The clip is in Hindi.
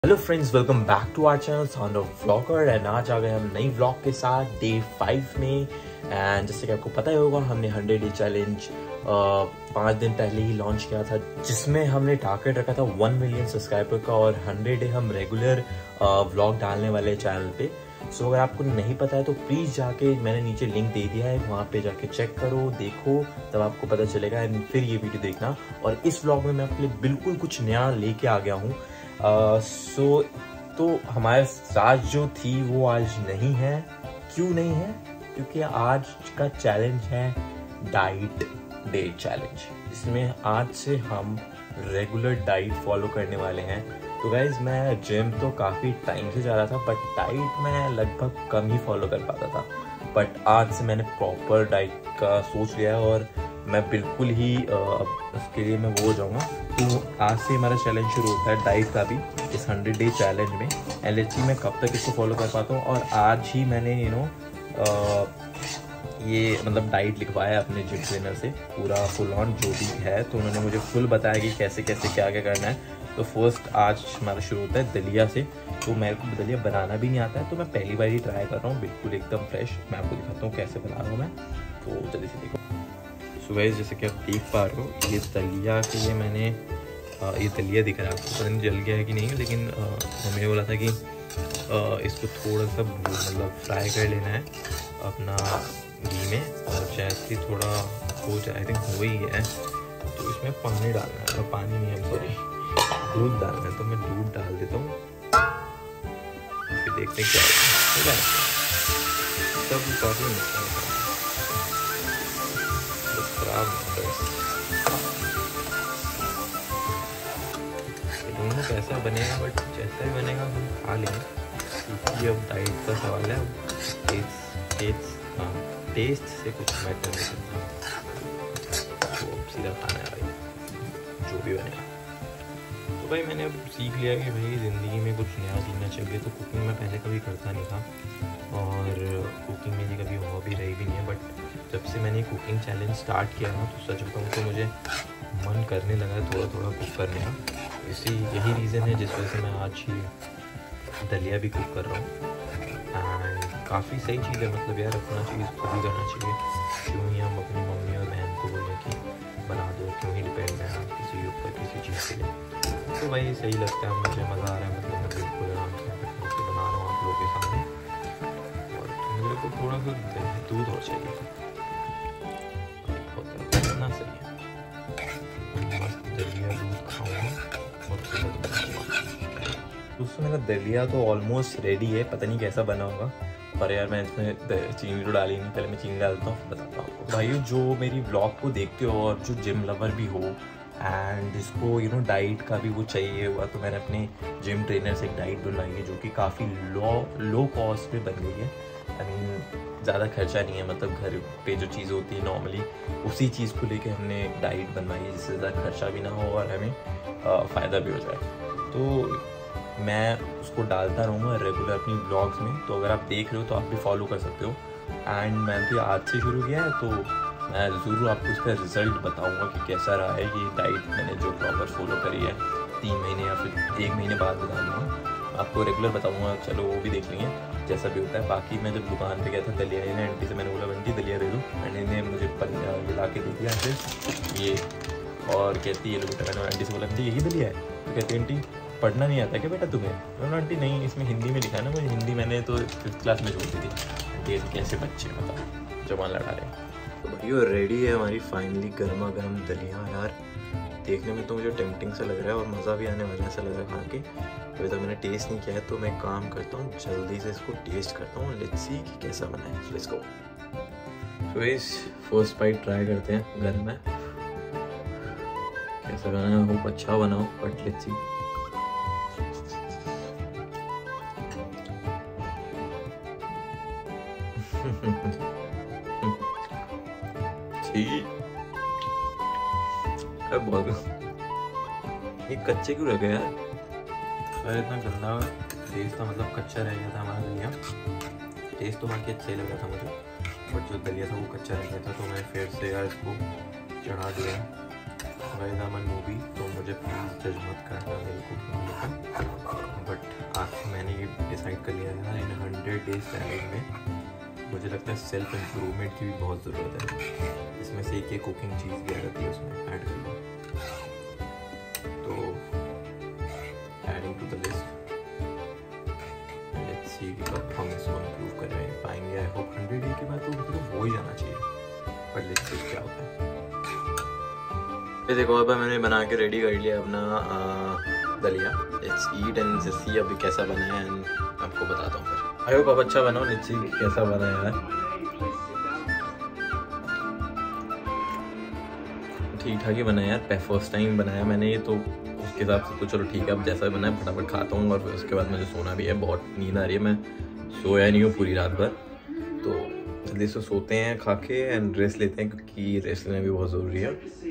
Hello friends, welcome back to our channel sound of vlogger. And आज आ गए हम नई व्लॉग के साथ डे 5 में। एंड जैसे कि आपको पता ही होगा, हमने 100 डे चैलेंज 5 दिन पहले ही लॉन्च किया था, जिसमें हमने टारगेट रखा था 1 मिलियन सब्सक्राइबर का और 100 डे हम रेगुलर व्लॉग डालने वाले चैनल पे। सो अगर आपको नहीं पता है तो प्लीज़ जाके, मैंने नीचे लिंक दे दिया है, वहाँ पे जाके चेक करो, देखो, तब आपको पता चलेगा। एंड फिर ये वीडियो देखना। और इस व्लॉग में मैं आपके लिए बिल्कुल कुछ नया लेके आ गया हूँ। तो हमारे साथ जो थी वो आज नहीं है। क्यों नहीं है? क्योंकि आज का चैलेंज है डाइट डे चैलेंज, जिसमें आज से हम रेगुलर डाइट फॉलो करने वाले हैं। तो गाइज, मैं जिम तो काफ़ी टाइम से जा रहा था, बट डाइट मैं लगभग कम ही फॉलो कर पाता था। बट आज से मैंने प्रॉपर डाइट का सोच लिया है और मैं बिल्कुल ही उसके लिए मैं वो हो जाऊँगा। तो आज से हमारा चैलेंज शुरू होता है डाइट का भी, इस 100 डे चैलेंज में। एंड लेट्स सी मैं कब तक इसको फॉलो कर पाता हूँ। और आज ही मैंने ये मतलब डाइट लिखवाया अपने जिम ट्रेनर से, पूरा फुल ऑन जो भी है। तो उन्होंने मुझे फुल बताया कि कैसे कैसे क्या क्या करना है। तो फर्स्ट आज हमारा शुरू होता है दलिया से। तो मेरे को दलिया बनाना भी नहीं आता है, तो मैं पहली बार ही ट्राई कर रहा हूँ, बिल्कुल एकदम फ्रेश। मैं आपको दिखाता हूँ कैसे बना रहा हूँ मैं, तो जल्दी से देखो। सो गाइस, जैसे कि आप देख पा रहे हो, ये दलिया के लिए मैंने ये दलिया दिख रहा है आपको, पता नहीं जल गया है कि नहीं, लेकिन मम्मी ने बोला था कि इसको थोड़ा सा मतलब फ्राई कर लेना है अपना घी में, और जैसे थोड़ा हो जाए, आई थिंक हो ही है, तो इसमें पानी डालना है। और पानी नहीं है, सॉरी, दूध डालना है। तो मैं दूध डाल देता हूँ, फिर देखते क्या होगा। सब काफ़ी दोनों कैसा बनेगा, बट जैसा भी बनेगा हम खा लेंगे, क्योंकि अब डाइट का सवाल है। टेस्ट से कुछ मैटर नहीं करता, तो अब सीधा खाना है भाई, जो भी बनेगा। तो भाई मैंने अब सीख लिया कि भाई ज़िंदगी में कुछ नया सीखना चाहिए। तो कुकिंग मैं पहले कभी करता नहीं था, और कुकिंग मेरी कभी हॉबी रही भी नहीं है। बट जब से मैंने कुकिंग चैलेंज स्टार्ट किया ना, तो सच बताऊँ तो मुझे मन करने लगा है थोड़ा थोड़ा कुक करने का। यही रीज़न है जिस वजह से मैं आज ही दलिया भी कुक कर रहा हूँ। एंड काफ़ी सही चीज़ है, मतलब यार अपना चीज़ खुद ही करना चाहिए। क्यों ही हम अपनी मम्मी और बहन को बोलें कि बना दो, क्यों ही डिपेंड है हम किसी ऊपर किसी चीज़ के लिए। तो भाई सही लगता है, मुझे मज़ा आ रहा है, मतलब मैं बिल्कुल आराम से बना रहा हूँ आप लोगों के सामने। और मेरे को थोड़ा सा दूध और चाहिए ना, सही है। मस्त दलिया दूध खाऊंगा और दोस्तों, मेरा दलिया तो ऑलमोस्ट रेडी है। पता नहीं कैसा बना होगा, पर यार मैं इसमें चीनी तो डाली नहीं, पहले मैं चीनी डालता हूँ, बताता हूँ आपको। भाइयों, जो मेरी ब्लॉग को देखते हो और जो जिम लवर भी हो एंड जिसको डाइट का भी वो चाहिए हुआ, तो मैंने अपने जिम ट्रेनर से एक डाइट बनवाई है, जो कि काफ़ी लो कॉस्ट में बन गई है। आई मीन ज़्यादा खर्चा नहीं है, मतलब घर पे जो चीज़ होती है नॉर्मली, उसी चीज़ को लेके हमने डाइट बनवाई है, जिससे ज़्यादा खर्चा भी ना हो और हमें फ़ायदा भी हो जाए। तो मैं उसको डालता रहूँगा रेगुलर अपनी ब्लॉग्स में, तो अगर आप देख रहे हो तो आप भी फॉलो कर सकते हो। एंड मैंने तो आज से शुरू किया है, तो मैं ज़रूर आपको इसका रिज़ल्ट बताऊँगा कि कैसा रहा है ये डाइट मैंने जो प्रॉपर फॉलो करी है। 3 महीने या फिर 1 महीने बाद बता दूँगा आपको, रेगुलर बताऊँगा। चलो वो भी देख लेंगे जैसा भी होता है। बाकी मैं जब दुकान पे गया था दलिया, ने आंटी से मैंने बोला आंटी दलिया दे दो, आंटी ने मुझे ला के दे दिया फिर ये, और कहती है लो बेटा। मैंने आंटी से बोला आंटी यही दलिया है? तो कहती आंटी पढ़ना नहीं आता क्या बेटा तुम्हें? मैंने आंटी नहीं, इसमें हिंदी में लिखा है ना, मुझे हिंदी मैंने तो 5th क्लास में छोड़ दी थी। आंटी कैसे बच्चे बताओ जवान लड़ा रहे। तो भाइयों रेडी है हमारी फाइनली गर्मा गर्म दलिया। यार देखने में तो मुझे टेम्पटिंग सा लग रहा है और मज़ा भी आने वाला ऐसा लग रहा है खा के। अभी तक मैंने टेस्ट नहीं किया है, तो मैं काम करता हूँ, जल्दी से इसको टेस्ट करता हूँ। लेट्स सी कि कैसा बना है। Let's go. तो इस फर्स्ट बाइट ट्राई करते हैं घर में, कैसा बना है। होप अच्छा बनाओ, बट लेट्स सी। बहुत ये कच्चे क्यों रह गए यार? अरे इतना गंदा टेस्ट था, मतलब कच्चा रह गया था हमारा दलिया। टेस्ट तो बाकी अच्छा ही लग रहा था मुझे, बट जो दलिया था वो कच्चा रह गया था। तो मैं फिर से यार इसको चढ़ा दिया guys I am a noobie, तो मुझे प्लीज़ जज मत करना मेरी कुकिंग का। बट आज मैंने ये डिसाइड कर लिया है इन 100 डेज चैलेंज में मुझे लगता है सेल्फ इम्प्रूवमेंट की भी बहुत ज़रूरत है। इसमें से एक कुकिंग चीज़ भी आ जाती है उसमें ऐड कर लो, तो adding to the list. Let's see कि कब हम इसको इम्प्रूव कर पाएंगे। आई होप 100 डे के बाद तो मतलब हो ही जाना चाहिए, पर लेट्स सी क्या होता है। ये देखो अब मैंने बना के रेडी कर लिया अपना दलिया। लेट्स ईट एंड सी अभी कैसा बना है एंड आपको बताता हूँ फिर। आई होप अब अच्छा बना हो। लेट्स सी कैसा बना है यार। ठीक ठाक ही बना है यार, फर्स्ट टाइम बनाया मैंने ये, तो उसके हिसाब से तो चलो ठीक है। अब जैसा भी बना है फटाफट खाता हूँ और फिर उसके बाद मुझे सोना भी है, बहुत नींद आ रही है। मैं सोया नहीं हूँ पूरी रात भर, तो जल्दी से सोते हैं खा के एंड रेस्ट लेते हैं, क्योंकि रेस्ट लेना भी बहुत ज़रूरी है।